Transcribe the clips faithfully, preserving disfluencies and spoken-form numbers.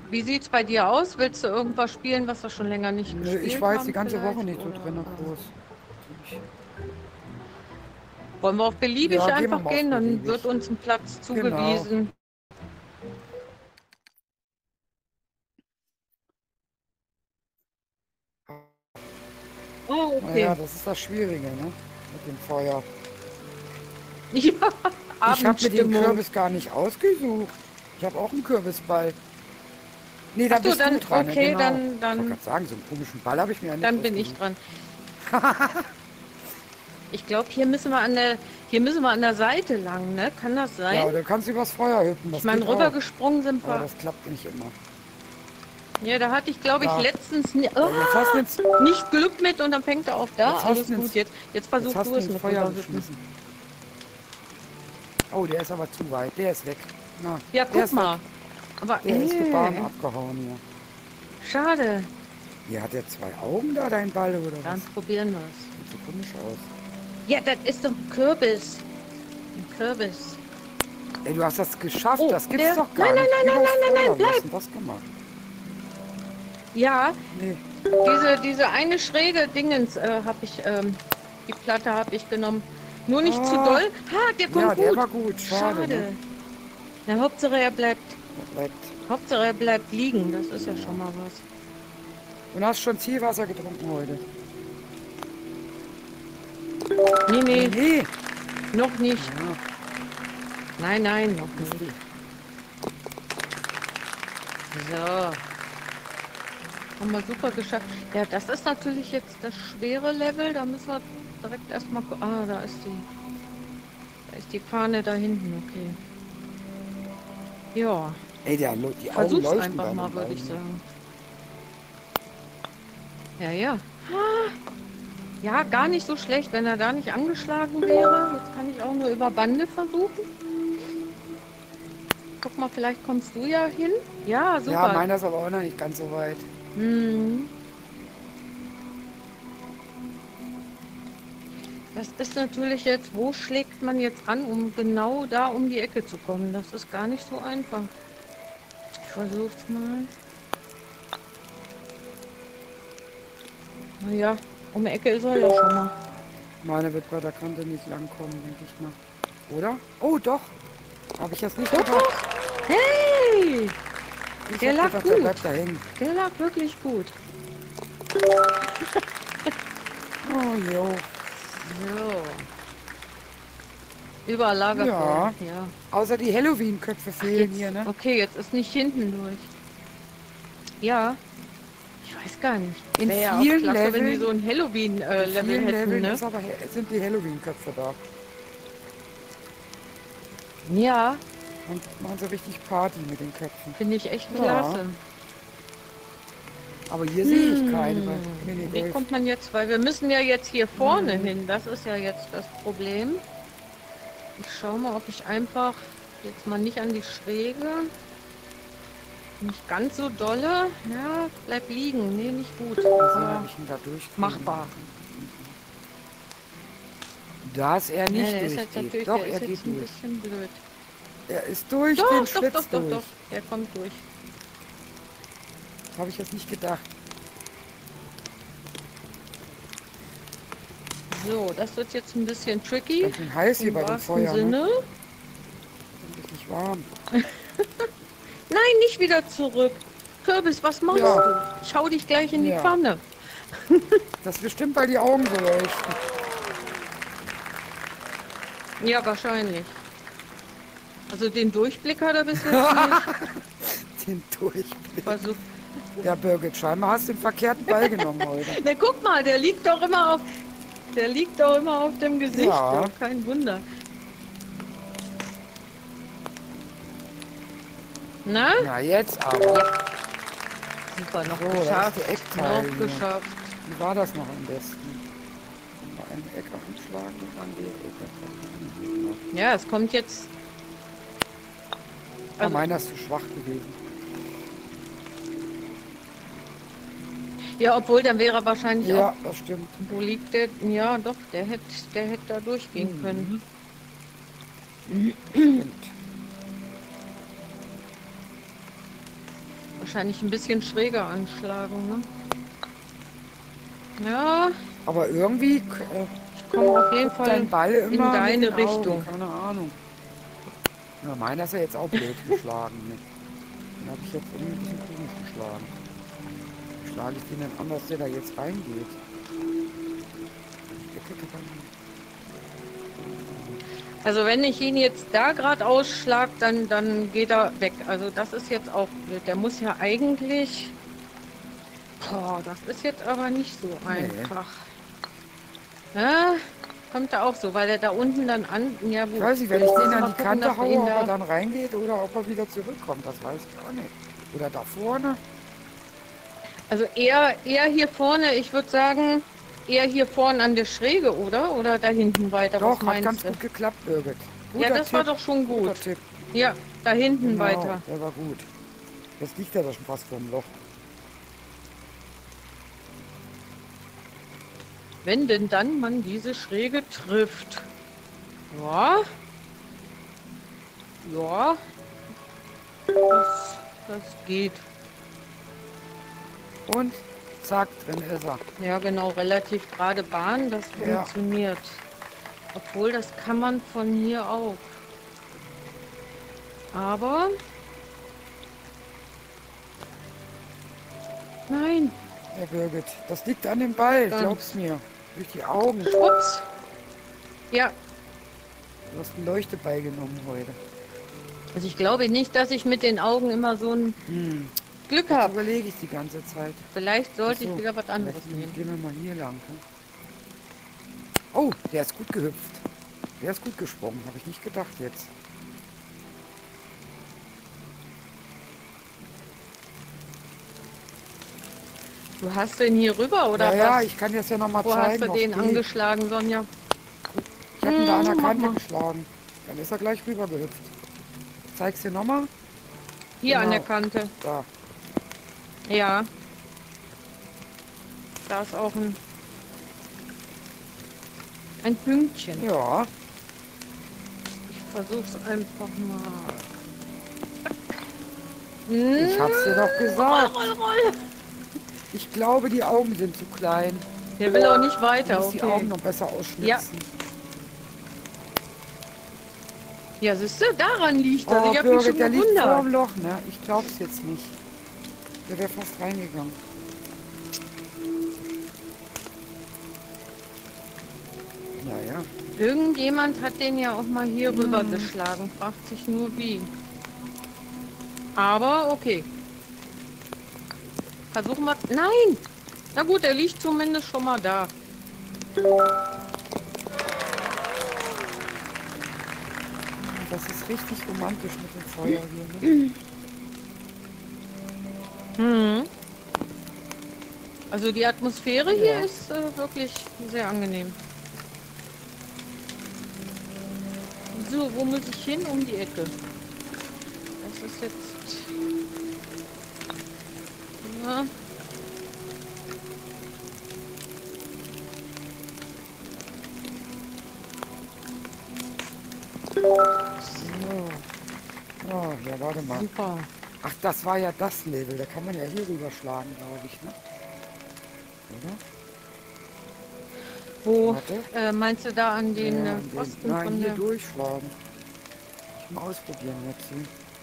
Wie sieht's bei dir aus? Willst du irgendwas spielen, was wir schon länger nicht Nö, gespielt ich war jetzt haben die ganze vielleicht? Woche nicht so Oder, drin, äh, groß. Ich, wollen wir auf beliebig ja, gehen wir einfach mal auf gehen? Dann wird beliebig. uns ein Platz Genau. zugewiesen. Oh, Naja, okay. das ist das Schwierige, ne? Mit dem Feuer. Ja, Ich habe mir den Abendstimmung. Kürbis gar nicht ausgesucht. Ich habe auch einen Kürbisball. Nee, Ach da so, bist du dann, dran, ne? okay, Genau. dann, Ich wollte dann, gerade sagen, so einen komischen Ball habe ich mir ja nicht dann bin ich ausgesucht. dran. Ich glaube, hier müssen wir an der, hier müssen wir an der Seite lang, ne? Kann das sein? Ja, oder kannst du übers Feuer hüpfen, Ich das meine, geht auch. rübergesprungen sind Aber wir. das klappt nicht immer. Ja, da hatte ich, glaube ich, Da. letztens ni- Ja, jetzt hast du ah, jetzt, nicht Glück mit und dann fängt er auf da. jetzt hast Alles du gut, ins, jetzt, jetzt jetzt versuch hast du du es ins mit Feuer rüberhüpfen. geschmissen. Oh, der ist aber zu weit. Der ist weg. Na, Ja, der guck ist weg. mal. Aber Der ist gebahren äh, abgehauen hier. schade. Hier hat er zwei Augen da, dein Ball, oder was? Dann probieren wir es. Sieht so komisch aus. Ja, das ist doch ein Kürbis. Ein Kürbis. Ey, du hast das geschafft, Oh, das gibt's der, doch gar nein, nein, nicht. nein, nein, Übers nein, nein, Feuer, nein, wie hast bleib. du das gemacht? Ja, Nee. diese, diese eine schräge Dingens äh, habe ich, ähm, die Platte habe ich genommen. Nur nicht zu Ah, doll. Ha, der kommt ja, der gut. war gut. Schade, Schade. ne? Na, Hauptsache er bleibt, Der bleibt. Hauptsache er bleibt liegen. Das ist ja schon mal was. Und hast schon Zielwasser getrunken heute? Nee, nee, Nee. noch nicht. Ja, Nein, nein, noch ist nicht. die- So. Haben wir super geschafft. Ja, das ist natürlich jetzt das schwere Level. Da müssen wir direkt erstmal. gu- Ah, da ist die. Da ist die Fahne da hinten, okay. Ja, Ey, der, lo- die Augen versuch's leuchten einfach bei mal, dem würde Ball ich hier. sagen. Ja, ja. Ah, ja, gar nicht so schlecht, wenn er da nicht angeschlagen wäre. Jetzt kann ich auch nur über Bande versuchen. Guck mal, vielleicht kommst du ja hin. Ja, super. Ja, meiner ist aber auch noch nicht ganz so weit. Hm. Das ist natürlich jetzt, wo schlägt man jetzt an, um genau da um die Ecke zu kommen? Das ist gar nicht so einfach. Ich versuch's mal. Naja, um die Ecke ist er ja schon mal. Meine wird bei der Kante nicht langkommen, denke ich mal. Oder? Oh, doch. Habe ich jetzt nicht Doch, gedacht. doch. Hey! Ich Der hab lag gedacht, der gut. bleibt da hängen. Der lag wirklich gut. Oh, jo. So. Überall Lagerfeuer. Ja. Ja. Außer die Halloween-Köpfe fehlen Jetzt, hier, ne? okay, jetzt ist nicht hinten durch. Ja. Ich weiß gar nicht. In Wäre ja auch vielen klasse, wenn die Leveln- so ein In Halloween-Level vielen hätten, Leveln ne? ist aber, sind die Halloween-Köpfe da. Ja, Und machen so richtig Party mit den Köpfen. finde ich echt Ja. klasse. Aber hier sehe ich Hm. keine bei Wie Minigolf. kommt man jetzt, weil wir müssen ja jetzt hier vorne Mhm. hin. Das ist ja jetzt das Problem. Ich schaue mal, ob ich einfach jetzt mal nicht an die Schräge. Nicht ganz so dolle. Ja, bleib liegen. Nee, nicht gut. Mal sehen, Aber ob ich ihn da durchkriege. machbar. Dass er Ja, nicht der ist jetzt durchgeht. natürlich, Doch, der er ist geht jetzt ein durch. bisschen blöd. Er ist durch Doch, den doch, Schlitz doch, doch, durch. doch. Der kommt durch. Das habe ich jetzt nicht gedacht. So, das wird jetzt ein bisschen tricky. Ganz schön heiß hier Im bei dem wahrsten Feuer. Ne? Sinne. Ist nicht warm. Nein, nicht wieder zurück. Kürbis, was machst Ja. du? Ich hau dich gleich in die Ja. Pfanne. Das ist bestimmt, weil die Augen so leuchten. Ja, wahrscheinlich. Also den Durchblick hat er bis jetzt nicht. Den Durchblick. Versuch. Ja, Birgit, scheinbar hast du den verkehrten Ball genommen heute. Na, guck mal, der liegt doch immer auf, der liegt doch immer auf dem Gesicht. Ja. Du. Kein Wunder. Na? Na, jetzt aber. Super, noch So, da ist geschafft. der Eckteil Noch hier. geschafft. Wie war das noch am besten? Bei einem Eck anschlagen und dann die Ecke. Ja, es kommt jetzt. Ah, Also, meiner ist zu schwach gewesen. ja, obwohl, dann wäre er wahrscheinlich Ja, auch. das stimmt. Wo liegt der? Ja, doch, der hätte der hätte da durchgehen Mhm. können. stimmt. wahrscheinlich ein bisschen schräger anschlagen, ne? Ja, Aber irgendwie äh, ich komme auf jeden guckt Fall dein Ball in immer mit deine den Augen, Richtung. keine Ahnung. Ja, meiner ist ja jetzt auch blöd geschlagen. Ne? Den habe ich jetzt irgendwie ein bisschen komisch geschlagen. Wie schlage ich den denn anders, der da jetzt reingeht? Die Ecke kann man- Also wenn ich ihn jetzt da gerade ausschlag, dann, dann geht er weg. Also das ist jetzt auch blöd. Der muss ja eigentlich... Boah, das ist jetzt aber nicht so Nee. einfach. Ja, kommt da auch so, weil er da unten dann an... Ja, gut. Ich weiß nicht, wenn ich Jetzt den müssen wir an die gucken, Kante dass wir haue, ihn ob er da- dann reingeht oder ob er wieder zurückkommt, das weiß ich auch nicht. Oder da vorne. Also eher, eher hier vorne, ich würde sagen, eher hier vorne an der Schräge, oder? Oder da hinten weiter, Doch, was hat meinst ganz du? gut geklappt, Birgit. Ja, Guter das war Tipp, doch schon guter gut. Tipp. Ja, da hinten Genau, weiter. der war gut. Jetzt liegt er doch schon fast vorm Loch. Wenn denn dann man diese Schräge trifft. Ja. Ja. Das, das geht. Und zack, drin ist er. Ja, genau, relativ gerade Bahn, das Ja. funktioniert. Obwohl, das kann man von hier auch. Aber... Nein. Ja, Birgit, das liegt an dem Ball, Dann- glaub's mir. Durch die Augen. Ups. Ja, Du hast einen Leuchteball genommen heute. also ich glaube nicht, dass ich mit den Augen immer so ein Hm. Glück Das habe. überlege ich die ganze Zeit. Vielleicht sollte Ach so, ich wieder was anderes vielleicht nehmen. Gehen wir mal hier lang. Ne? Oh, der ist gut gehüpft. Der ist gut gesprungen, habe ich nicht gedacht jetzt. Du hast den hier rüber, oder Ja, ja, was? ich kann jetzt ja noch mal Wo zeigen. hast du auf den die. angeschlagen, Sonja? Ich habe ihn da an der Hm, mach Kante mal. geschlagen. Dann ist er gleich rüber gehüpft. Zeig's dir nochmal? Hier an der Genau. Kante. Da. Ja. Da ist auch ein, ein Pünktchen. Ja, Ich versuch's einfach mal. ich hab's dir doch gesagt. Roll, roll. Ich glaube, die Augen sind zu klein. Der will auch nicht Du weiter, musst die Augen okay. noch besser ausschnitzen. Ja. Ja, siehst du, daran liegt das. Oh, Ich hab mich schon Birgit, der liegt vor gewundert. dem Loch, ne? Ich glaub's jetzt nicht. Der wäre fast reingegangen. Naja. Irgendjemand hat den ja auch mal hier rüber geschlagen. Fragt sich nur wie. Aber okay. Versuchen wir. Nein! Na gut, er liegt zumindest schon mal da. Das ist richtig romantisch mit dem Feuer hier, ne? Mhm. Also die Atmosphäre Ja. hier ist äh, wirklich sehr angenehm. So, wo muss ich hin? Um die Ecke. Das ist jetzt... Ja. So. Oh, ja, warte mal. Super. Ach, das war ja das Level. Da kann man ja hier rüberschlagen, glaube ich, ne? Oder? Wo Warte. äh, meinst du da an den Ja, äh, an den- Pfosten Nein, von hier der... durchschlagen. Ich mal ausprobieren jetzt hier.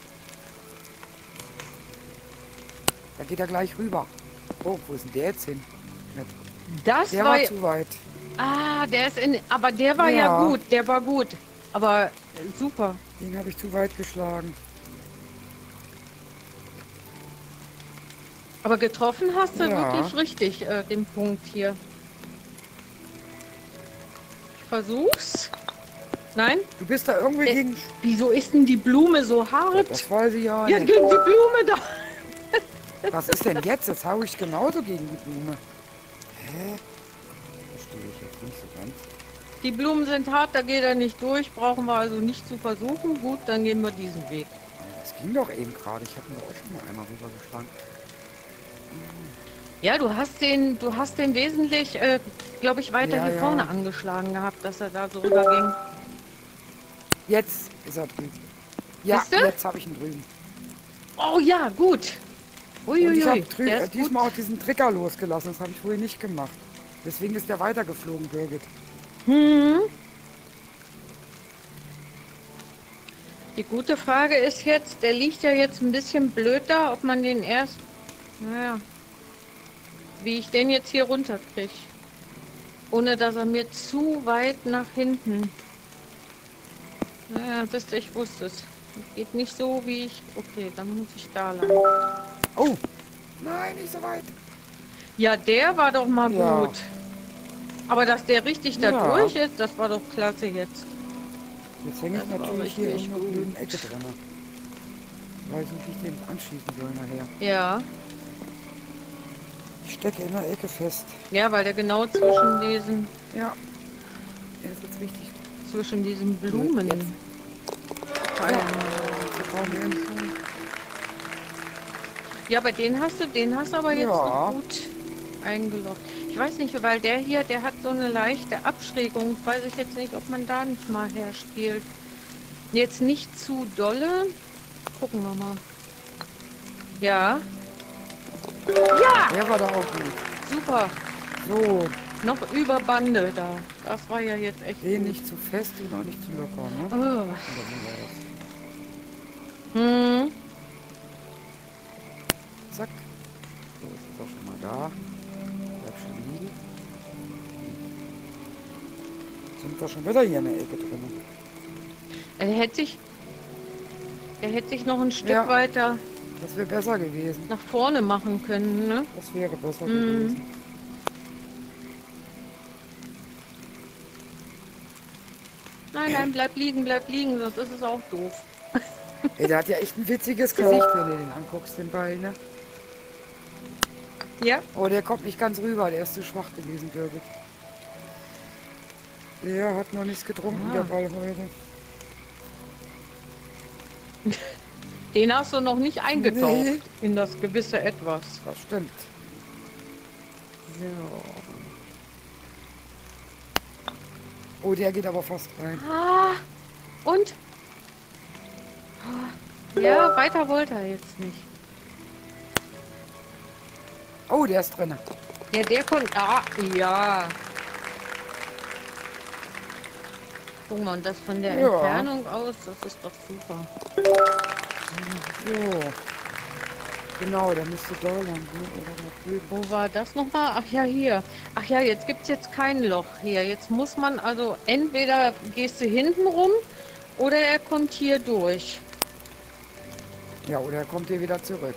Da geht er gleich rüber. Oh, wo ist denn der jetzt hin? Mit- Das Der war... war zu weit. Ah, der ist in... Aber der war ja, Ja. gut, der war gut. Aber äh, super. Den habe ich zu weit geschlagen. Aber getroffen hast du Ja. wirklich richtig, äh, den Punkt hier. Ich versuch's. Nein? Du bist da irgendwie Äh, gegen... Wieso ist denn die Blume so hart? Das weiß ich ja Ja, nicht. gegen die Blume da. Was ist denn jetzt? Jetzt hau ich genauso gegen die Blume. Hä? Verstehe ich jetzt nicht so ganz. Die Blumen sind hart, da geht er nicht durch. Brauchen wir also nicht zu versuchen. Gut, dann gehen wir diesen Weg. Das ging doch eben gerade. Ich habe mir auch schon mal einmal rübergeschlagen. Ja, du hast den, du hast den wesentlich, äh, glaube ich, weiter Ja, hier ja. vorne angeschlagen gehabt, dass er da so rüberging. Jetzt ist er drüben. Ja, Siehste? jetzt habe ich ihn drüben. Oh ja, gut. Und ich habe Uiuiui, der ist gut. diesmal auch diesen Trigger losgelassen. Das habe ich vorher nicht gemacht. Deswegen ist der weitergeflogen, Birgit. Hm. Die gute Frage ist jetzt, der liegt ja jetzt ein bisschen blöd da, ob man den erst, naja, wie ich den jetzt hier runterkriege. Ohne dass er mir zu weit nach hinten. Naja, das, ich wusste es. Geht nicht so, wie ich... Okay, dann muss ich da lang. Oh, nein, nicht so weit. Ja, der war doch mal Ja. gut. Aber dass der richtig da Ja. durch ist, das war doch klasse jetzt. Jetzt hänge ich Das war natürlich hier richtig in einer gut. blöden Ecke drin. Weiß nicht, wie ich den anschießen soll nachher. Ja. Ich stecke in der Ecke fest. Ja, weil der genau zwischen diesen, Ja. Der ist jetzt richtig. zwischen diesen Blumen. Jetzt. Ja. Ja. Ja, aber den hast du, den hast du aber jetzt Ja. noch gut eingeloggt. Ich weiß nicht, weil der hier, der hat so eine leichte Abschrägung. Weiß ich jetzt nicht, ob man da nicht mal herspielt. Jetzt nicht zu dolle. Gucken wir mal. Ja. Ja! Der war da auch gut. Super. So, Noch über Bande da. Das war ja jetzt echt den gut. nicht zu fest und auch nicht zu locker, ne? Oh. Oder wie war das? Hm. Zack. So ist es auch schon mal da. Bleib schon liegen. Sind wir schon wieder hier in der Ecke drin. Er hätte sich, er hätte sich noch ein Stück Ja. weiter Das wäre besser gewesen. nach vorne machen können, ne? Das wäre besser Mhm. gewesen. Nein, nein, bleib liegen, bleib liegen, sonst ist es auch doof. Ey, der hat ja echt ein witziges Gesicht, wenn du den anguckst, den Ball, ne? Ja. Oh, der kommt nicht ganz rüber, der ist zu schwach gewesen, Birgit. Der hat noch nichts getrunken, Ja. der Ball heute. Den hast du noch nicht eingetaucht Nee. in das gewisse Etwas. Das stimmt. So. Oh, der geht aber fast rein. Ah, und? Ah, ja, weiter wollte er jetzt nicht. Oh, der ist drin. Ja, der kommt. Ah, ja. Guck mal, und das von der Ja. Entfernung aus, das ist doch super. So. Genau, der müsste da lang. Ne? Oder da drüben. Wo war das nochmal? Ach ja, hier. Ach ja, jetzt gibt es jetzt kein Loch hier. Jetzt muss man also entweder gehst du hinten rum oder er kommt hier durch. Ja, oder er kommt hier wieder zurück.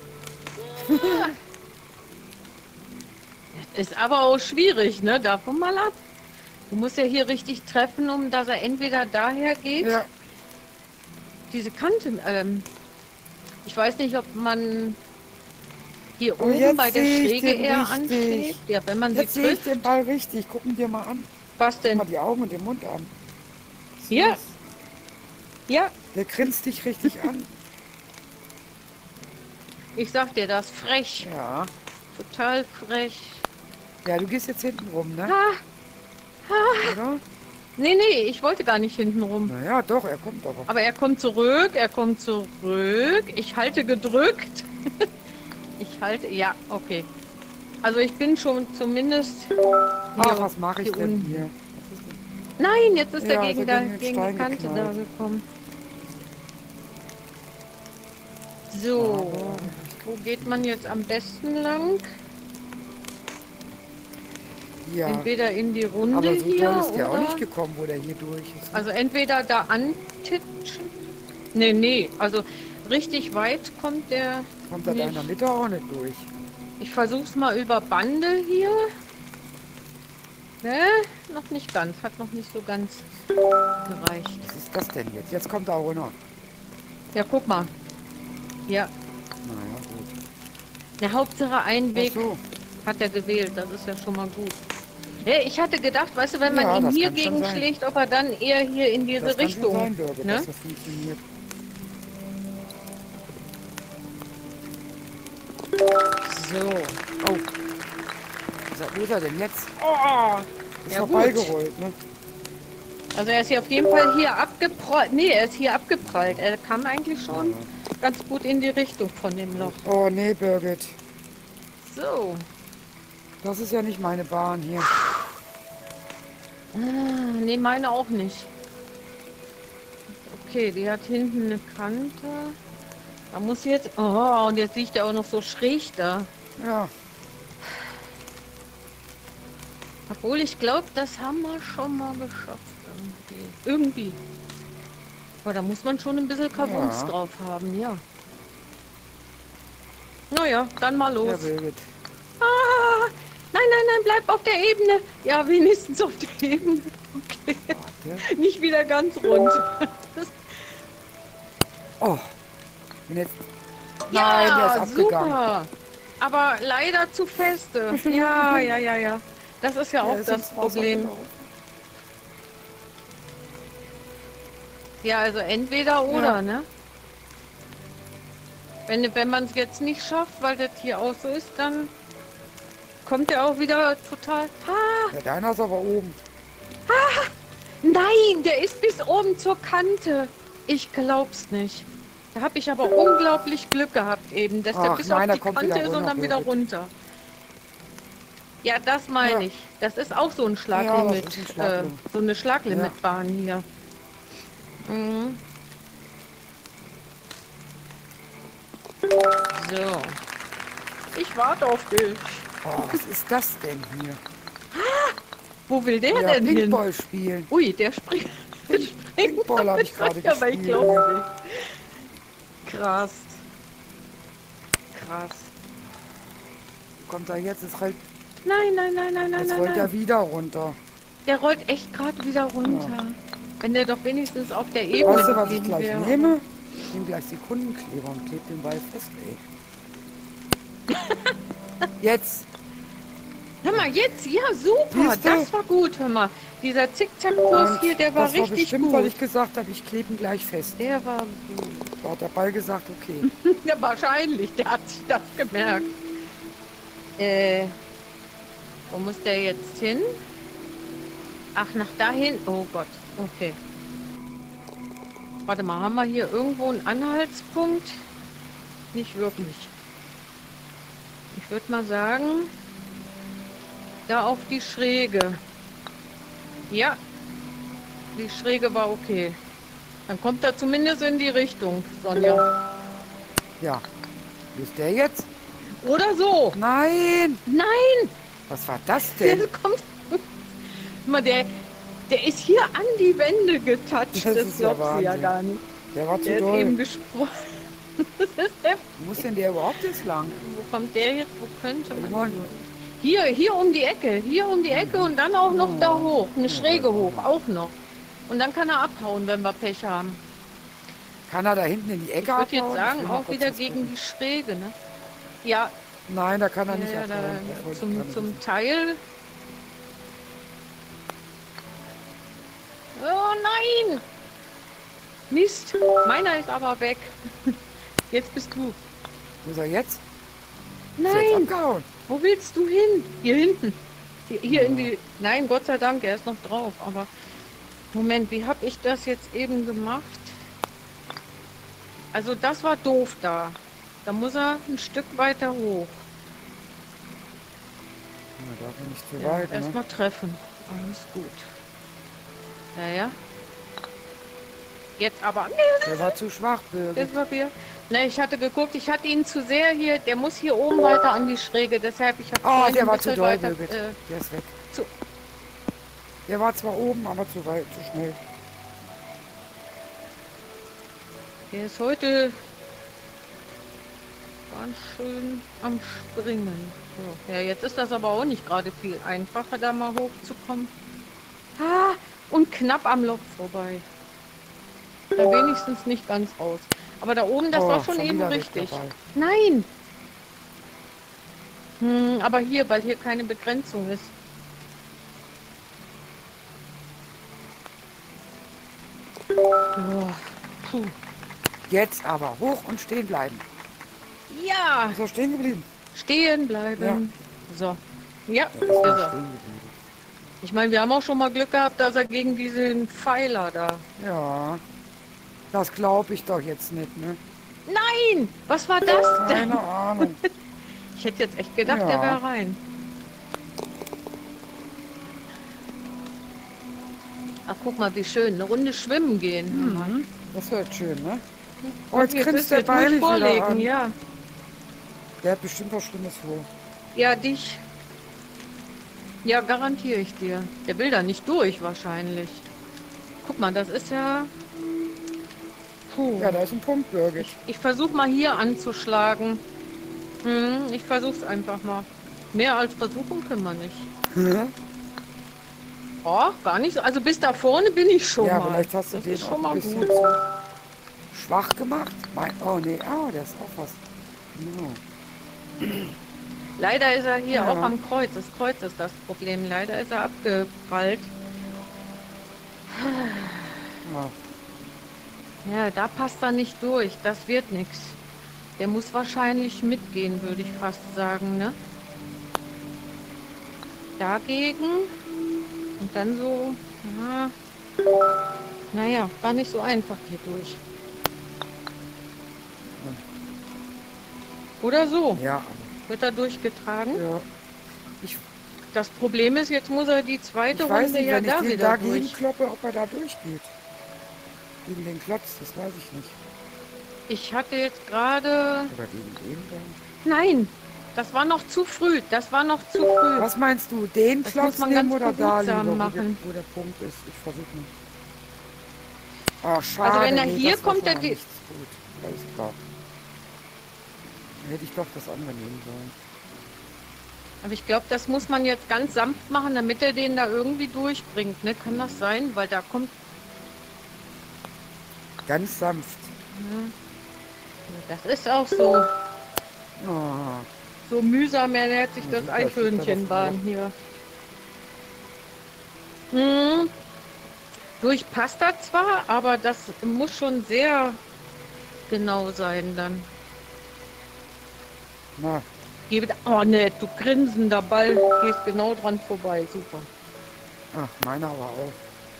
Ist aber auch schwierig, ne? Davon mal ab. Du musst ja hier richtig treffen, um dass er entweder daher geht. Ja, Diese Kante, ähm, ich weiß nicht, ob man hier Oh, oben jetzt bei der sehe ich Schräge den eher richtig. anschlägt. Ja, wenn man jetzt sie sehe ich trifft. den Ball richtig. Gucken dir mal an. Was Guck denn? mal die Augen und den Mund an. Ja. Süß. Ja, Der grinst dich richtig an. ich sag dir das, frech. Ja. Total frech. Ja, du gehst jetzt hinten rum, ne? Ha, Oder? nee, nee, ich wollte gar nicht hinten rum. Naja, doch, er kommt aber. Aber er kommt zurück, er kommt zurück. Ich halte gedrückt. Ich halte, ja, okay. Also ich bin schon zumindest Ach, hier, was mache ich hier denn unten. hier? Nein, jetzt ist Ja, er ist gegen, er da, gegen den gegen die Stein Kante da geknallt. gekommen. So, Aber- wo geht man jetzt am besten lang? Ja, Entweder in die Runde aber so hier doll ist der auch oder... nicht gekommen, wo der hier durch ist. Also entweder da antitschen. Nee, nee, also richtig weit kommt der Kommt er da in nicht. der Mitte auch nicht durch. Ich versuch's mal über Bande hier. Ne, noch nicht ganz, hat noch nicht so ganz gereicht. Was ist das denn jetzt? Jetzt kommt er auch runter. Ja, guck mal. Ja, Naja, gut. der Hauptsache ein Weg Ach so. hat er gewählt, das ist ja schon mal gut. Ja, ich hatte gedacht, weißt du, wenn man Ja, ihn das hier kann schon gegen sein. schlägt, ob er dann eher hier in diese Das kann schon Richtung. sein, Birgit, ne? dass das funktioniert. So. Oh. Wo ist er denn jetzt? Oh, ist Ja, gut. vorbeigerollt, ne? Also er ist hier auf jeden Fall hier abgeprallt. Nee, er ist hier abgeprallt. Er kam eigentlich schon. ganz gut in die Richtung von dem Loch. Oh nee, Birgit. So. Das ist ja nicht meine Bahn hier. Ah, nee, meine auch nicht. Okay, die hat hinten eine Kante. Da muss jetzt... Oh, und jetzt liegt er auch noch so schräg da. Ja. Obwohl, ich glaube, das haben wir schon mal geschafft. Irgendwie. Irgendwie. Aber da muss man schon ein bisschen Kavums Ja. drauf haben, ja. Naja, dann mal Ja, los. Birgit. Ah, nein, nein, nein, bleib auf der Ebene. Ja, wenigstens auf der Ebene. Okay. Warte. Nicht wieder ganz rund. Oh. Bin jetzt... Nein, der ist abgegangen. Super. Aber leider zu feste. Ja, ja, ja, ja. Das ist ja Der auch ist das ins Wasser Problem. gelaufen. Ja, also entweder oder, Ja. ne? Wenn, wenn man es jetzt nicht schafft, weil das hier auch so ist, dann kommt er auch wieder total... Ah, Ja, deiner ist aber oben. nein, der ist bis oben zur Kante. Ich glaub's nicht. Da habe ich aber unglaublich Glück gehabt eben, dass der Ach, bis nein, auf der die kommt Kante wieder ist und runter, dann wieder Birgit. runter. Ja, das meine Ja. ich. Das ist auch so ein Ja, Schlaglimit. das ist ein äh, Schlaglimit. so eine Schlaglimitbahn hier. Mhm. So. Ich warte auf dich. Oh, was ist das denn hier? Wo will der Ja, denn hin? Pinkball spielen. Ui, der springt. Der springt Pinkball habe ich gerade aber ich gespielt. glaube nicht. Krass. Krass. Kommt er jetzt? Es rollt, Nein, nein, nein, nein, nein, jetzt nein. rollt er nein. wieder runter. Der rollt echt gerade wieder runter. Wenn der doch wenigstens auf der Ebene Weißt du, was ich geblieben gleich wäre. nehme? Ich nehme gleich Sekundenkleber und klebe den Ball fest, ey. Jetzt! Hör mal, jetzt, ja, super. Siehste? Das war gut, hör mal. Dieser Zickzackkurs Und hier, der war das war richtig bestimmt, weil gut. ich gesagt habe, ich klebe ihn gleich fest. Der war gut. Da hat der Ball gesagt, okay. Ja, wahrscheinlich. Der hat sich das gemerkt. Äh, wo muss der jetzt hin? Ach, nach dahin? Oh Gott. Okay. Warte mal, haben wir hier irgendwo einen Anhaltspunkt? Nicht wirklich. Ich würde mal sagen, da auf die Schräge. Ja, die Schräge war okay. Dann kommt er zumindest in die Richtung, Sonja. Ja. Wie ist der jetzt? Oder so. Nein! Nein, Was war das der denn? kommt. Guck mal, der, der ist hier an die Wände getatscht. Das Das, ist ja glaubst du ja Wahnsinn. gar nicht. Der war zu Der ist eben doll. gesprungen. Das ist der. Wo muss denn der überhaupt jetzt lang? Wo kommt der jetzt? Wo könnte man? Mann. Hier, hier um die Ecke. Hier um die Ecke und dann auch noch da hoch. Eine Schräge hoch, auch noch. Und dann kann er abhauen, wenn wir Pech haben. Kann er da hinten in die Ecke Ich würde jetzt abhauen? sagen, will mal auch kurz wieder was gegen gucken. die Schräge, ne? Ja, Nein, da kann er nicht ja, abhauen. da, Das wollte ich zum, gerade zum wissen. Teil. Oh nein! Mist, meiner ist aber weg. Jetzt bist du. Wo ist er jetzt? Ist er jetzt Nein, abgehauen? wo willst du hin? Hier hinten. Hier, hier in die. Nein, Gott sei Dank, er ist noch drauf. Aber Moment, wie habe ich das jetzt eben gemacht? Also das war doof da. Da muss er ein Stück weiter hoch. Ja, darf er nicht zu Ja, weit, ne? erstmal treffen. Alles gut. Ja, ja. Jetzt aber. Der war zu schwach, Birgit. Das war wir. Ne, ich hatte geguckt, ich hatte ihn zu sehr hier. Der muss hier oben weiter an die Schräge. Deshalb, ich habe Oh, vorhin der ein war zu bisschen doll, weiter, Birgit. äh, Der ist weg. zu- Der war zwar oben, aber zu weit, zu schnell. Der ist heute ganz schön am Springen. So. Ja, jetzt ist das aber auch nicht gerade viel einfacher, da mal hochzukommen. Ah, und knapp am Loch vorbei. Da wenigstens nicht ganz raus. Aber da oben, das Oh, war schon, schon eben wieder weg richtig. dabei. Nein! Hm, aber hier, weil hier keine Begrenzung ist. Oh, puh. Jetzt aber hoch und stehen bleiben. Ja, Ist er stehen geblieben? stehen bleiben. So. Ja, Er ist ist er. stehen geblieben. Ich meine, wir haben auch schon mal Glück gehabt, dass er gegen diesen Pfeiler da. Ja. Das glaube ich doch jetzt nicht, ne? Nein! Was war das denn? Keine Ahnung. Ich hätte jetzt echt gedacht, Ja. der wäre rein. Ach, guck mal, wie schön. Eine Runde schwimmen gehen. Mhm. Das wird schön, ne? Oh, jetzt Jetzt grinst ist der jetzt bei ruhig mich wieder vorlegen, an. ja. Der hat bestimmt was Schlimmes vor. Ja, dich. Ja, garantiere ich dir. Der will da nicht durch, wahrscheinlich. Guck mal, das ist ja... Puh. Ja, da ist ein Punkt, Birgit. Ich versuche mal hier anzuschlagen. Hm, ich versuche es einfach mal. Mehr als versuchen können wir nicht. Mhm. Oh, gar nicht so. Also bis da vorne bin ich schon Ja, mal. vielleicht hast du das den ist auch schon ein mal bisschen gut. zu schwach gemacht. Mein, oh nee, oh, der ist auch was. Genau. Leider ist er hier Ja. auch am Kreuz. Das Kreuz ist das Problem. Leider ist er abgeprallt. Ja. Ja, da passt er nicht durch. Das wird nichts. Der muss wahrscheinlich mitgehen, würde ich fast sagen, ne? Dagegen. Und dann so. Ja. Naja, war nicht so einfach hier durch. Oder so. Ja, Wird er durchgetragen? ja. Ich, Das Problem ist, jetzt muss er die zweite ich weiß Runde nicht, ja wenn ich da den wieder dagegen durch. kloppe, ob er da durchgeht. Gegen den Klotz, das weiß ich nicht. Ich hatte jetzt gerade... Oder gegen den dann. Nein, das war noch zu früh. Das war noch zu früh. Was meinst du, den Das Klotz muss man nehmen ganz oder da lieber, behutsam wo der, machen. wo der Punkt ist? Ich versuche nicht. Ah, schade. Also wenn er nee, hier das war kommt, schon der mal geht- nichts gut. Alles klar. Dann hätte ich doch das andere nehmen sollen. Aber ich glaube, das muss man jetzt ganz sanft machen, damit er den da irgendwie durchbringt. Ne? Kann das sein? Weil da kommt... Ganz sanft. Ja, das ist auch so. Ah, So mühsam ernährt sich Ja, das super, schiebt er das Eichhörnchenbahn hier. Hm. Durch passt er zwar, aber das muss schon sehr genau sein dann. na, Gebe, oh ne, du grinsender Ball, gehst genau dran vorbei, super. ach, meiner aber auch.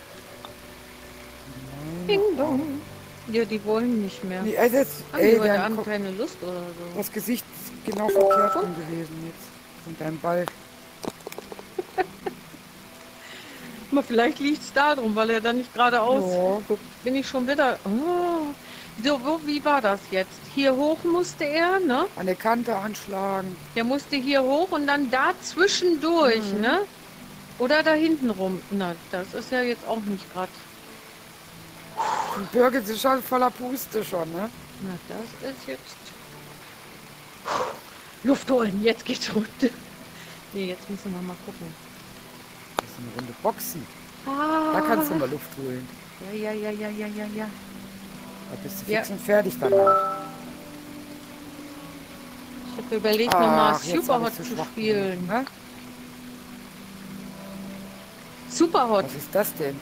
Meiner Ding auch. dong. Ja, die wollen nicht mehr. Nee, also jetzt, Haben die ey, heute dein Abend Kopf, keine Lust oder so? das Gesicht ist genau verkehrt rum gewesen jetzt. Und dein Ball. Aber vielleicht liegt es darum, weil er dann nicht geradeaus Ja. guckt. Bin ich schon wieder... Oh. So, wo, wie war das jetzt? Hier hoch musste er, ne? An der Kante anschlagen. Der musste hier hoch und dann da zwischendurch, Mhm. ne? Oder da hinten rum. Na, das ist ja jetzt auch nicht gerade... Die Birgit ist schon voller Puste schon, ne? Na, das ist jetzt... Luft holen, jetzt geht's runter. Nee, jetzt müssen wir mal gucken. Das ist eine Runde Boxen. Ah, Da kannst du mal Luft holen. Ja, ja, ja, ja, ja, ja, ja. Da bist du Ja. fix und fertig danach. Ich habe überlegt, nochmal Ach, jetzt hab Superhot ich zu zu schwach spielen. gemacht, ne? Superhot, Was ist das denn?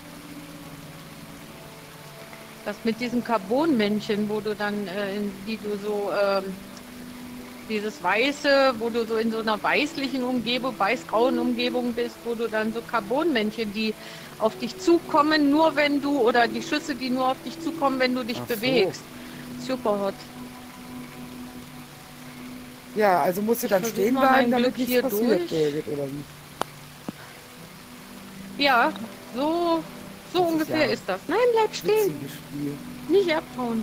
das mit diesem Carbonmännchen, wo du dann, äh, in die du so, ähm, dieses Weiße, wo du so in so einer weißlichen Umgebung, weißgrauen Umgebung bist, wo du dann so Carbonmännchen, die auf dich zukommen, nur wenn du, oder die Schüsse, die nur auf dich zukommen, wenn du dich Ach so. bewegst. Superhot. Ja, also musst du dann versuch stehen mal mein bleiben, damit Glück nichts hier passiert, durch. Birgit, oder wie? Ja, so, so Das ist ungefähr ja ist das. Nein, bleib stehen, Witziges Spiel. nicht abhauen.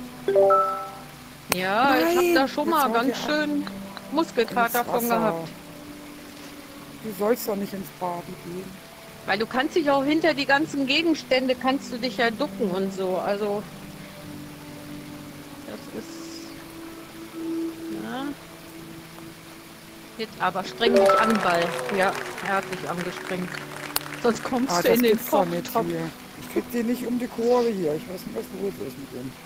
Ja, ich habe Nein, da schon jetzt mal haut ganz ihr ab. schön Muskelkater Ins von Wasser. gehabt. Du sollst doch nicht ins Baden gehen. Weil du kannst dich auch hinter die ganzen Gegenstände, kannst du dich ja ducken und so. Also, das ist... Ja. Jetzt aber streng dich an, Ball. Ja, er hat dich angestrengt. Sonst kommst Ah, du das in den gibt's doch nicht Kochtopf. hier. Ich krieg den nicht um die Kurve hier. Ich weiß nicht, was los ist mit dem.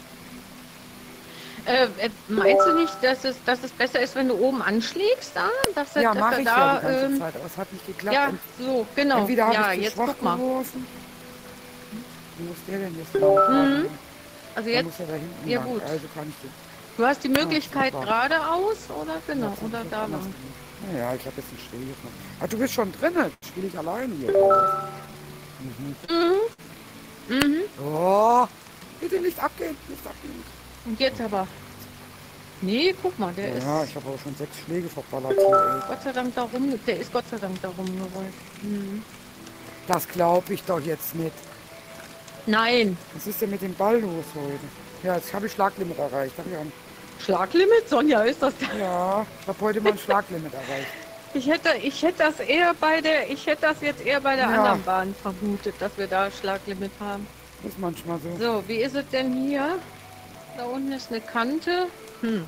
Äh, äh, meinst du nicht, dass es, dass es besser ist, wenn du oben anschlägst? Da? Dass er, Ja, dass mache er ich da, ja die ganze ähm, Zeit, aber es hat nicht geklappt. Ja, Ent- so, genau. Entweder habe Ja, ich zu jetzt schwach guck mal. geworfen. Wo muss der denn jetzt lang? Mhm. Also Da jetzt, muss er da hinten ja lang. gut. Also kann ich den. du hast die Möglichkeit super. geradeaus oder genau, Jetzt hab oder ich da anders lang. gemacht. Naja, ich habe jetzt einen Steh gemacht. Ah, du bist schon drin. Spiele ich alleine hier. oder was? Mhm. Mhm. Mhm. Oh, bitte nicht abgehen, nicht abgehen. Und jetzt aber. Nee, guck mal, der Ja, ist ich habe auch schon sechs Schläge verballert hier, ey. Gott sei Dank da rum. Der ist Gott sei Dank da rumgerollt. Mhm. Das glaube ich doch jetzt nicht. Nein. Was ist denn mit dem Ball los heute? Ja, jetzt habe ich Schlaglimit erreicht. Hab ich, am- Schlaglimit? Sonja, ist das da? ja, ich habe heute mal ein Schlaglimit erreicht. Ich hätte, ich hätte das eher bei der, ich hätte das jetzt eher bei der Ja. anderen Bahn vermutet, dass wir da Schlaglimit haben. Ist manchmal so. So, wie ist es denn hier? Da unten ist eine Kante. Hm.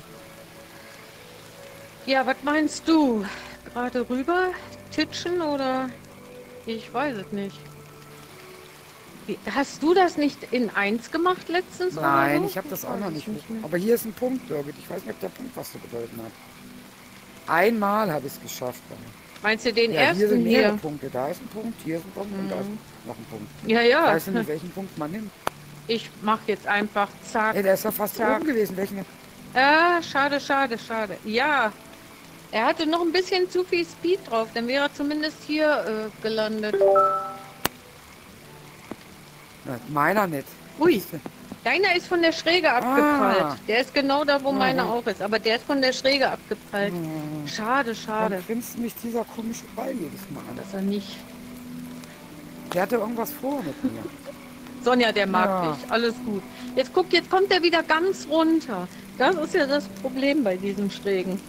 Ja, was meinst du? Gerade rüber titschen oder? Ich weiß es nicht. Wie, hast du das nicht in eins gemacht letztens? Nein, oder so? ich habe das auch weiß noch es nicht. mehr. Aber hier ist ein Punkt, Birgit. Ich weiß nicht, ob der Punkt was zu bedeuten hat. Einmal habe ich es geschafft. Meinst du den Ja, hier ersten sind mehrere hier? Punkte. Da ist ein Punkt, hier ist ein Punkt und da ist noch ein Punkt. Ja, Ich ja. weiß nicht, welchen Punkt man nimmt. Ich mach jetzt einfach zack. Ey, der ist doch fast Zack. oben gewesen. Welchen? Ah, schade, schade, schade. Ja, er hatte noch ein bisschen zu viel Speed drauf, dann wäre er zumindest hier äh, gelandet. Na, meiner nicht. Ui, deiner ist von der Schräge abgeprallt. Ah. Der ist genau da, wo Mhm. meiner auch ist, aber der ist von der Schräge abgeprallt. Hm. Schade, schade. Warum grinst mich dieser komische Ball jedes Mal an? Dass er nicht. Der hatte irgendwas vor mit mir. Sonja, der mag Ja. dich. Alles gut. Jetzt guck, jetzt kommt er wieder ganz runter. Das ist ja das Problem bei diesem Schrägen.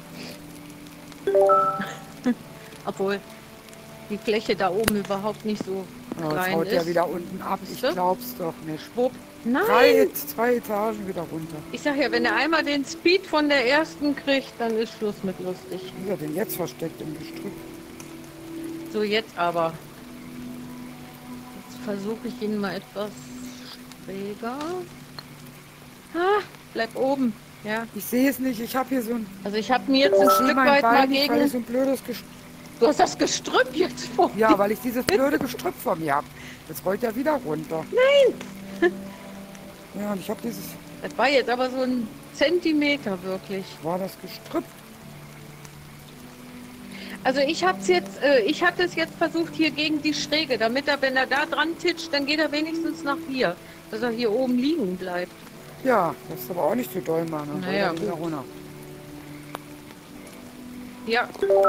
Obwohl die Fläche da oben überhaupt nicht so Oh, jetzt klein haut ist. der wieder unten ab. Ich Siehst du? glaub's doch nicht. Schwupp. Nein! Drei, zwei Etagen wieder runter. Ich sag ja, wenn er einmal den Speed von der ersten kriegt, dann ist Schluss mit lustig. Wie ist er denn jetzt versteckt im Gestrüpp? So, jetzt aber. Jetzt versuche ich ihn mal etwas schräger. Ah, bleib oben. Ja, Ich sehe es nicht. Ich habe hier so ein, also ich habe mir jetzt ein ich sehe Stück mein weit Ball mal nicht, weil gegen... ich so ein blödes Gestrüpp. Du hast das Gestrüpp jetzt vor Ja, dir. weil ich dieses blöde Gestrüpp vor mir habe. Jetzt rollt er wieder runter. Nein! Ja, und ich habe dieses. Das war jetzt aber so ein Zentimeter wirklich. War das Gestrüpp? Also ich hab's jetzt, äh, ich hatte es jetzt versucht hier gegen die Schräge, damit er, wenn er da dran titscht, dann geht er wenigstens nach hier, dass er hier oben liegen bleibt. Ja, das ist aber auch nicht so doll, Mann. Dann Naja, rollt er wieder gut. runter. Ja,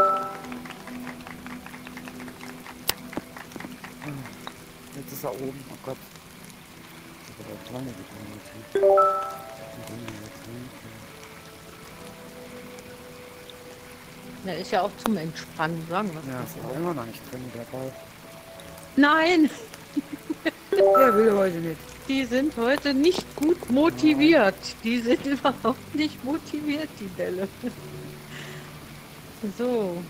Jetzt ist er oben. Oh Gott. Das ist aber kleine Getränke. der ist ja auch zum Entspannen, sagen wir Ja, mal ist so. aber immer noch nicht drin, der Ball. Nein, Der will heute nicht. die sind heute nicht gut motiviert. Die sind überhaupt nicht motiviert, die Bälle. So,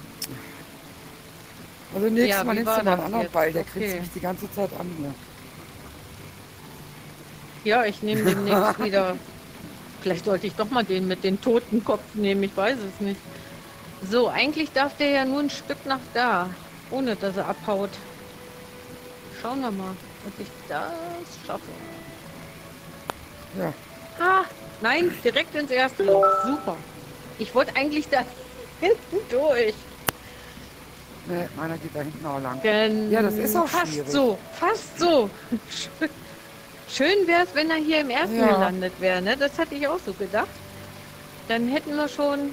Also nächstes Ja, Mal wie nimmst war du mal einen das anderen jetzt? Ball. Der Okay. kriegt mich die ganze Zeit an mir. ja, ich nehme demnächst wieder. Vielleicht sollte ich doch mal den mit den toten Kopf nehmen, ich weiß es nicht. So, eigentlich darf der ja nur ein Stück nach da, ohne dass er abhaut. Schauen wir mal, ob ich das schaffe. Ja. Ah, nein, direkt ins erste Loch. Super. Ich wollte eigentlich da hinten durch. Nee, meiner geht da hinten auch lang. Denn Ja, das ist auch fast schwierig. so, fast so. Schön wäre es, wenn er hier im ersten Ja. gelandet wäre. Ne? Das hatte ich auch so gedacht. Dann hätten wir schon...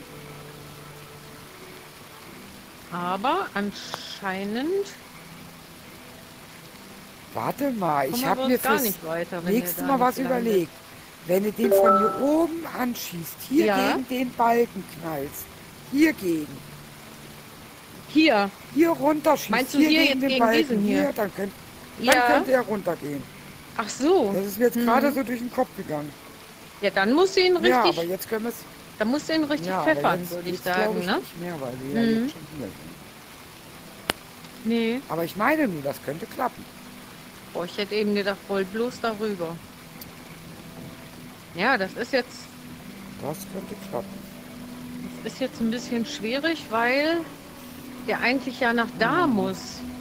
Aber anscheinend Warte mal, ich kommen wir habe sonst mir gar fürs nicht weiter. wenn nächste der da Mal was nicht landet. überlegt. Wenn du den von hier oben anschießt, hier Ja. gegen den Balken knallst, hier gegen, Hier, hier runterschießt, Meinst du hier hier gegen jetzt den gegen Balken, diesen hier? dann, könnt, dann ja. könnte er runtergehen. Ach so. Das ist mir jetzt Mhm. gerade so durch den Kopf gegangen. Ja, dann musst du ihn Ja, richtig, aber jetzt können wir es. dann musst du ihn richtig Ja, aber pfeffern, jetzt würde ich geht's, glaub sagen. ich, Ne? nicht mehr, weil wir ja Mhm. jetzt schon hier sind. Nee. Aber ich meine nur, das könnte klappen. Boah, ich hätte eben gedacht, roll bloß darüber. Ja, das ist jetzt, Das könnte klappen. das ist jetzt ein bisschen schwierig, weil der eigentlich ja nach da muss.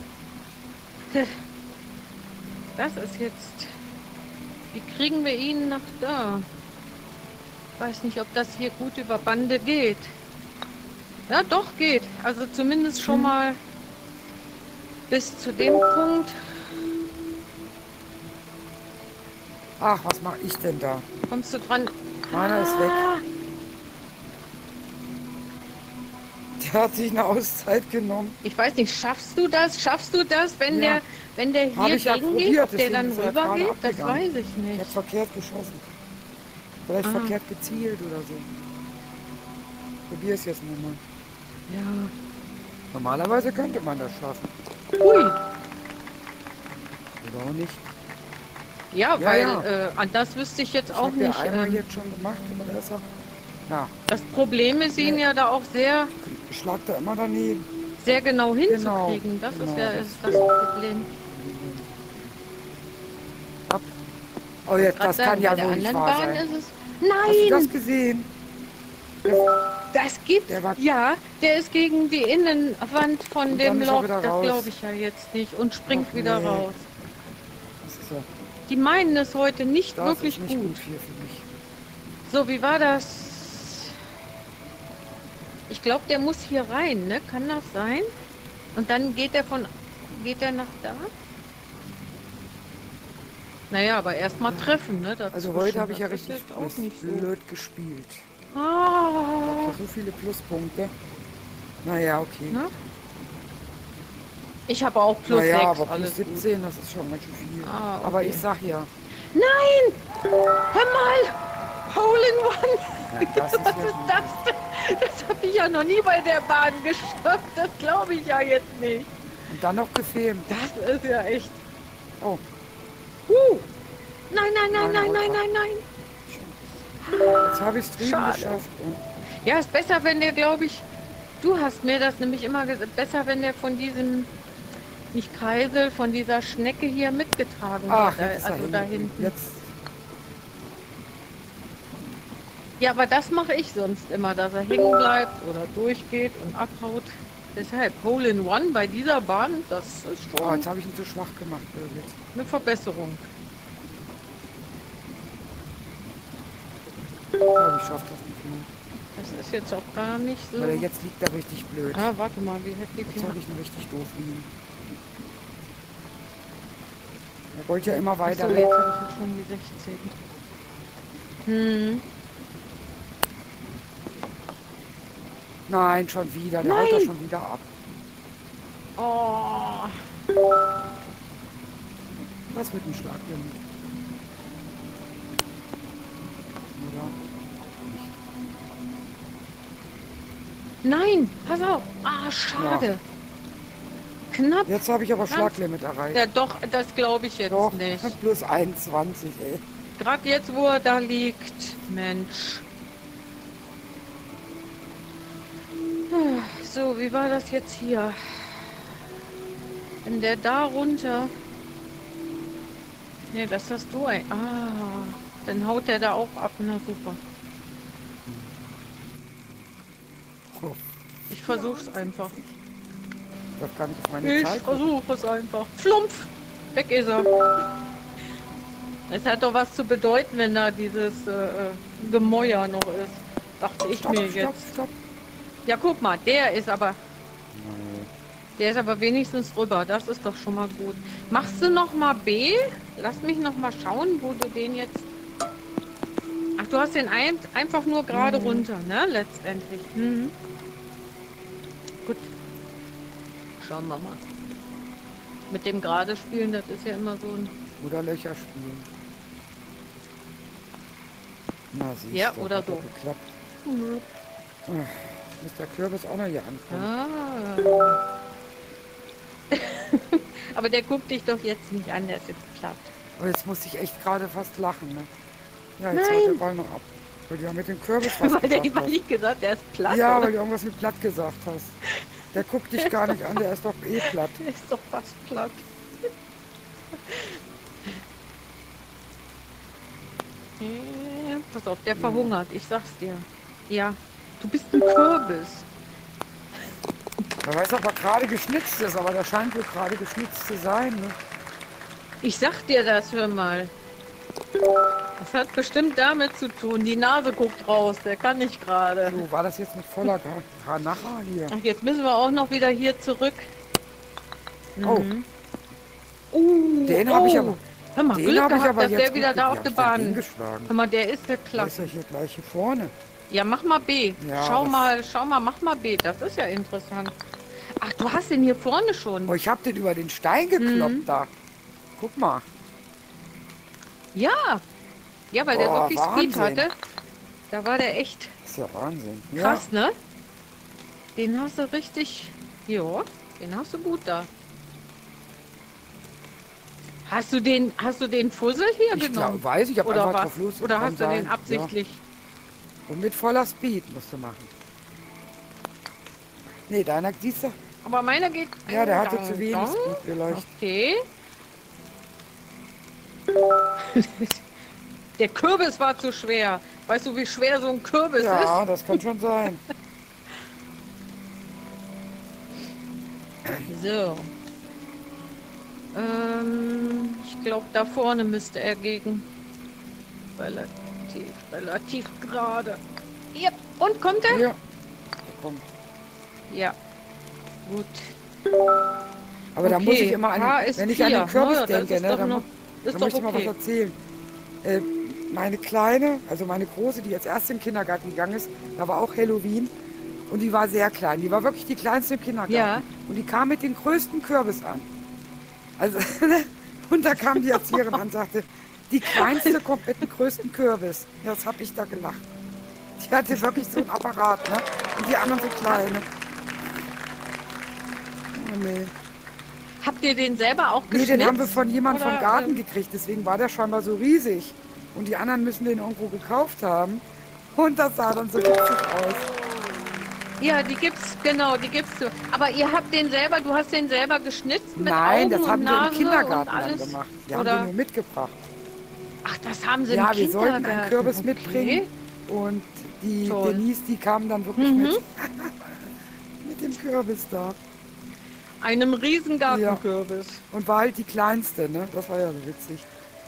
Das ist jetzt, wie kriegen wir ihn nach da? Ich weiß nicht, ob das hier gut über Bande geht. Ja, doch geht. Also zumindest schon mal bis zu dem Punkt. Ach, was mache ich denn da? Kommst du dran? Meiner ist weg. Der hat sich eine Auszeit genommen. Ich weiß nicht, schaffst du das? Schaffst du das, wenn Ja. der, wenn der Hab hier ich ja gegengeht, probiert, ob der dann deswegen ist er gerade rübergeht? Das abgegangen. weiß ich Der nicht. hat verkehrt geschossen. Vielleicht Ah. verkehrt gezielt oder so. Probier es jetzt nochmal. Ja. Normalerweise könnte man das schaffen. Hui. Oder auch nicht. Ja, Ja, weil ja. Äh, an das wüsste ich jetzt Ich auch habe ja nicht. einmal Ähm, jetzt schon gemacht, aber der ist auch... Na, das Problem ist, ihn Nee. ja da auch sehr, ich schlag da immer daneben. sehr genau Genau, hinzukriegen. Das genau, ist ja das- ist das Problem. Ab. Oh, jetzt, Grad das sagen, kann ja bei der wohl nicht anderen wahr Bahn sein. ist es. Hast du das Nein! gesehen? Das gibt Der war- ja, der ist gegen die Innenwand von Und dem dann ist er Loch. wieder Das raus. glaube ich ja jetzt nicht und springt Ach, wieder nee. raus. Das ist ja, Die meinen es heute nicht das wirklich ist nicht gut. gut hier für mich. So, wie war das? Ich glaube, der muss hier rein, ne? Kann das sein? Und dann geht er von, geht er nach da? Naja, aber erstmal treffen, ne? Also dazwischen. heute habe ich ja Das ist richtig jetzt auch nicht so. blöd gespielt. Ah, So viele Pluspunkte. Naja, okay. ne? Ich habe auch plus naja, sechs, aber plus alles gut. siebzehn, das ist schon ganz schön viel. Ah, Aber okay. ich sag ja, Nein! Hör mal! Hole in One! ja, das ist Was ja ist das denn? Das habe ich ja noch nie bei der Bahn geschafft. Das glaube ich ja jetzt nicht. Und dann noch gefilmt. Das ist ja echt. Oh, Uh. Nein, nein, nein, Meine nein, nein, Ultra. nein, nein. jetzt habe ich es drüben Schade. geschafft. Und Ja, ist besser, wenn der, glaube ich, du hast mir das nämlich immer gesagt, besser, wenn der von diesem, nicht Kreisel, von dieser Schnecke hier mitgetragen ach, wird. jetzt ist er Also da hinten. hinten. Jetzt, Ja, aber das mache ich sonst immer, dass er hängen bleibt oder durchgeht und abhaut. Deshalb Hole in One bei dieser Bahn, das ist oh, schon jetzt habe ich ihn zu schwach gemacht, Birgit. eine Verbesserung. Ich glaube, ich schaffe das nicht mehr. Das ist jetzt auch gar nicht so. Weil jetzt liegt er richtig blöd. Ah, warte mal, wie hätte ich Jetzt ihn? soll ich ihn richtig doof liegen. Er wollte ja immer Achso, weiter jetzt weg. habe ich schon die sechzehn. Hm. Nein, schon wieder. Der haut Nein. da schon wieder ab. Oh. Was mit dem Schlaglimit? Oder? Nein, pass auf. Ah, schade. Knapp. Jetzt habe ich aber Ganz- Schlaglimit erreicht. Ja, doch, das glaube ich jetzt Doch, nicht. plus einundzwanzig, ey. Gerade jetzt, wo er da liegt. Mensch. Ah, So, wie war das jetzt hier? Wenn der da runter... Ne, das hast du ein... Ah, dann haut der da auch ab. Na super. Oh, Ich versuch's einfach. das kann ich auf meine Ich Zeit. gucken. versuche es einfach. Flumpf! Weg ist er. Es hat doch was zu bedeuten, wenn da dieses äh, äh, Gemäuer noch ist. Dachte ich Stopp, mir stopp, jetzt. stopp. Ja, guck mal, der ist aber... Der ist aber wenigstens rüber. Das ist doch schon mal gut. Machst du noch mal B? Lass mich noch mal schauen, wo du den jetzt... Ach, du hast den ein, einfach nur gerade Mhm. runter, ne? Letztendlich. Mhm. Gut. Schauen wir mal. Mit dem gerade spielen, das ist ja immer so ein... Oder Löcher spielen. Na, siehst Ja, du, oder hat doch so. geklappt. Muss der Kürbis auch noch hier ankommen. Ah. Aber der guckt dich doch jetzt nicht an, der ist jetzt platt. Aber jetzt muss ich echt gerade fast lachen, ne? Ja, jetzt Nein. haut der Ball noch ab. Weil du ja mit dem Kürbis was Weil der gesagt immer hast. nicht gesagt, der ist platt. Ja, oder? weil du irgendwas mit platt gesagt hast. Der guckt dich gar nicht an, der ist doch eh platt. Der ist doch fast platt. Äh, Pass auf, der verhungert, ich sag's dir. Ja, du bist ein Kürbis. Er weiß aber gerade geschnitzt ist, aber der scheint wohl gerade geschnitzt zu sein, ne? Ich sag dir das, hör mal. Das hat bestimmt damit zu tun. Die Nase guckt raus, der kann nicht gerade. So, war das jetzt mit voller Gra- Granacha hier? Ach, jetzt müssen wir auch noch wieder hier zurück. Oh. Mhm. Uh, Den habe ich oh. aber, Hör mal, Den Glück habe ich gehabt, aber dass jetzt der wieder gut da auf der geklappt. Den Bahn. geschlagen. Hör mal, der ist ja Der ist klasse. ja hier gleich hier vorne. Ja, mach mal B. Ja, schau das- mal, schau mal, mach mal B. Das ist ja interessant. Ach, du hast den hier vorne schon. Oh, ich habe den über den Stein gekloppt Mhm. da. Guck mal. Ja. Ja, weil der Oh, wirklich Speed Wahnsinn. hatte. Da war der echt Das ist ja Wahnsinn. Ja. krass, ne? Den hast du richtig... Jo, den hast du gut da. Hast du den, hast du den Fussel hier Ich genommen? glaub, weiß ich, ich habe Oder einfach was? drauf los. Oder kann hast du den sein. absichtlich? Ja. Und mit voller Speed musst du machen. Nee, deiner, siehst du? Aber meiner geht... Ja, der hatte Dong, zu wenig dong. Speed vielleicht. Okay. Der Kürbis war zu schwer. Weißt du, wie schwer so ein Kürbis Ja, ist? das kann schon sein. So. Ähm, ich glaube, da vorne müsste er gegen. Relativ, relativ gerade. Yep. Und kommt er? Ja. Komm. Ja. Gut. Aber da Okay, muss ich immer an, H ist wenn ich an vier. den Kürbis Naja, das denke, ist ne, doch dann, noch- mu- ist dann doch möchte ich mal was okay. erzählen. Äh, meine Kleine, also meine Große, die jetzt erst im Kindergarten gegangen ist, da war auch Halloween und die war sehr klein. Die war wirklich die kleinste im Kindergarten. Ja. Und die kam mit dem größten Kürbis an. Also, und da kam die Erzieherin an und sagte, die kleinste kommt mit dem größten Kürbis. Ja, das habe ich da gelacht. Die hatte wirklich so einen Apparat, ne? Und die anderen so kleine. Oh, nee. Habt ihr den selber auch Nee, geschnitzt? den haben wir von jemandem vom Oder, Garten ähm, gekriegt, deswegen war der scheinbar so riesig. Und die anderen müssen den irgendwo gekauft haben. Und das sah dann so witzig aus. Ja, die gibt's, genau, die gibt's so. Aber ihr habt den selber, du hast den selber geschnitzt mit Nein, Augen das und haben wir Nase im Kindergarten und dann alles? gemacht. Die haben Oder? wir nur mitgebracht. Ach, das haben sie Ja, im wir sollten Kindergarten. einen Kürbis Okay. mitbringen. Und die Toll. Denise, die kam dann wirklich Mhm. mit, mit dem Kürbis da. Einem riesen Gartenkürbis. Und war halt die kleinste, ne? Das war ja so witzig.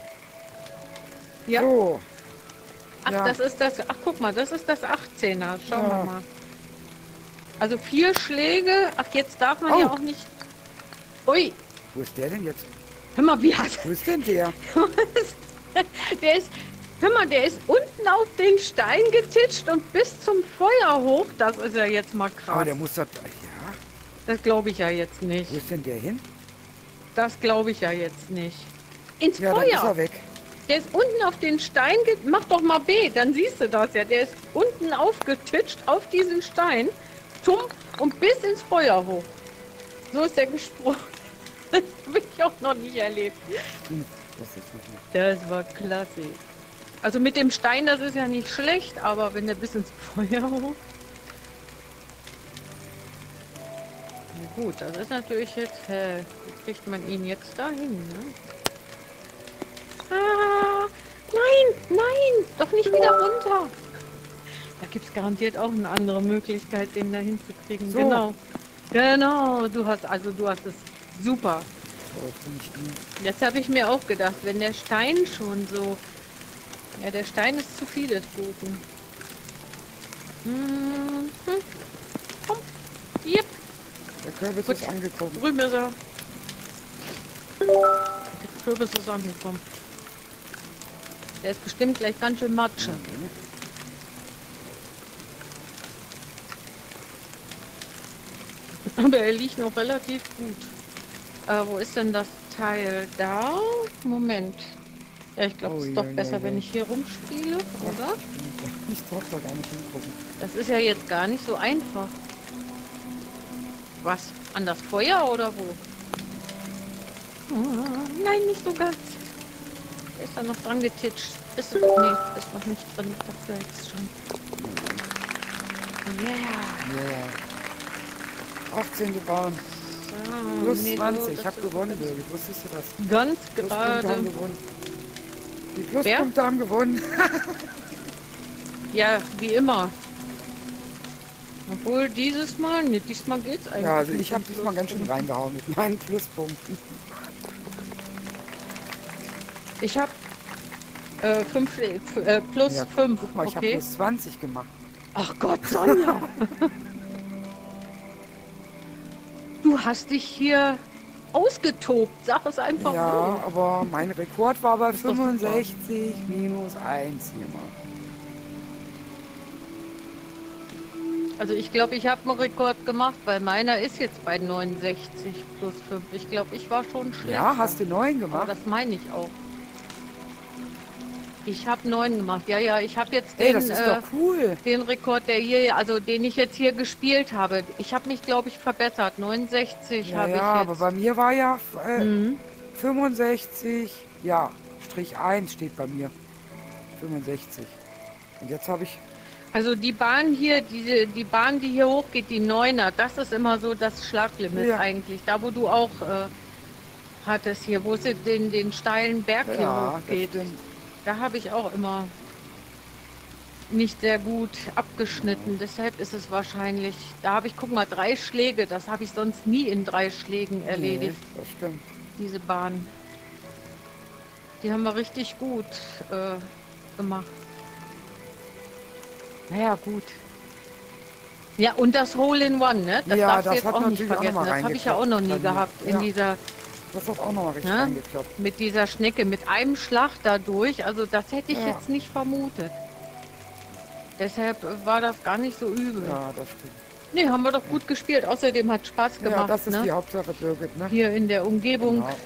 Ja. So, Ach, ja. das ist das, ach guck mal, das ist das achtzehner. Schauen Ja. wir mal. Also vier Schläge. Ach, jetzt darf man Oh. ja auch nicht. Ui, wo ist der denn jetzt? hör mal, wie hat Wo ist denn der? der ist, hör mal, der ist unten auf den Stein getitscht und bis zum Feuer hoch. Das ist ja jetzt mal krass. Aber der muss doch... Ja, Das glaube ich ja jetzt nicht. wo ist denn der hin? Das glaube ich ja jetzt nicht. Ins Ja, dann ist er Feuer. weg. Der ist unten auf den Stein. ge- Mach doch mal B, dann siehst du das ja. Der ist unten aufgetitscht auf diesen Stein. Tumm und bis ins Feuer hoch. So ist der gesprungen. Das habe ich auch noch nicht erlebt. Hm, das ist wirklich... Das war klasse. Also mit dem Stein, das ist ja nicht schlecht, aber wenn der bis ins Feuer hoch. Na gut, das ist natürlich jetzt, äh, wie kriegt man ihn jetzt dahin, ne? Ah, nein, nein, doch nicht wieder runter. Da gibt es garantiert auch eine andere Möglichkeit, den da hinzukriegen. So. Genau. Genau, du hast, also du hast es super. Oh, finde ich gut. Jetzt habe ich mir auch gedacht, wenn der Stein schon so... Ja, der Stein ist zu viel des Guten. Mhm. Komm. Yep. Der Kürbis Gut. ist angekommen. Drüben ist er. Der Kürbis ist angekommen. Der ist bestimmt gleich ganz schön Matsche. Aber er liegt noch relativ gut. Äh, wo ist denn das Teil? Da? Moment. Ja, ich glaube, es Oh, ist doch ja, besser, ja, wenn ja. ich hier rumspiele, oder? Ich darf da gar nicht hingucken. Das ist ja jetzt gar nicht so einfach. Was? An das Feuer oder wo? Oh, nein, nicht so ganz. Der ist da noch dran getitscht. Ist es? Nee, ist noch nicht drin. Ich dachte jetzt schon. Yeah. Ja. achtzehnte Bahn. So, Plus nee, so, zwanzig. Ich das habe ist gewonnen, Birgit. Wusstest du das? Ganz Pluspunkte haben gerade. gewonnen. Die Pluspunkte haben gewonnen. Ja, wie immer. Obwohl dieses Mal, nee, diesmal geht's eigentlich. Ja, also mit ich habe den diesmal ganz schön Pluspunkten. reingehauen mit meinen Pluspunkten. Ich habe äh, fünf, äh, plus Ja, fünf. Guck mal, ich habe Okay. plus zwanzig gemacht. Ach Gott, Sonja. Du hast dich hier ausgetobt. Sag es einfach Ja, so. aber mein Rekord war bei Ist doch super. fünfundsechzig minus eins hier mal. Also ich glaube, ich habe einen Rekord gemacht, weil meiner ist jetzt bei neunundsechzig plus fünf. Ich glaube, ich war schon schlecht. Ja, hast du neun Aber gemacht? das meine ich auch. Ich habe neun gemacht. Ja, ja, ich habe jetzt Ey, den, das ist äh, doch cool. den Rekord, der hier, also den ich jetzt hier gespielt habe. Ich habe mich, glaube ich, verbessert. neunundsechzig Ja, habe ja, ich aber jetzt. bei mir war ja äh, Mhm. fünfundsechzig, ja, Strich eins steht bei mir. fünfundsechzig. Und jetzt habe ich, Also die Bahn hier, diese, die Bahn, die hier hochgeht, die Neuner, das ist immer so das Schlaglimit Ja. eigentlich. Da, wo du auch äh, hattest hier, wo es den, den steilen Berg hier ja, das hochgeht. stimmt. Da habe ich auch immer nicht sehr gut abgeschnitten. Deshalb ist es wahrscheinlich, da habe ich, guck mal, drei Schläge. Das habe ich sonst nie in drei Schlägen Nee, erledigt, das stimmt. diese Bahn. Die haben wir richtig gut äh, gemacht. Naja, gut. Ja, und das Hole-in-One, ne? Das Ja, darfst du das jetzt hat auch nicht natürlich auch noch vergessen. mal Das habe ich ja auch noch nie reingeklappt bei mir. gehabt in Ja. dieser, Das hat auch nochmal richtig ne? reingeklappt. Mit dieser Schnecke, mit einem Schlag dadurch. Also das hätte ich Ja. jetzt nicht vermutet. Deshalb äh, war das gar nicht so übel. Ja, das stimmt. Nee, haben wir doch gut gespielt. Außerdem hat Spaß Ja, gemacht, das ist ne? die Hauptsache, Birgit, ne? Hier in der Umgebung. Genau.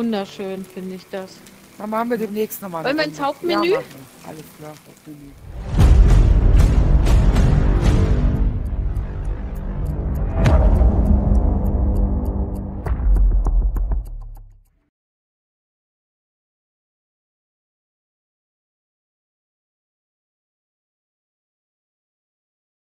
Wunderschön, finde ich das. Dann machen wir demnächst nochmal. Wollen wir ins Hauptmenü? Ja, machen wir. Alles klar, Hauptmenü.